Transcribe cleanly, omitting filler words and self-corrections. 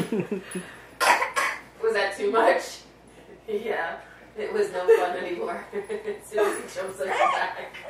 Was that too much? Yeah. It was no fun anymore. As soon as he shows us back.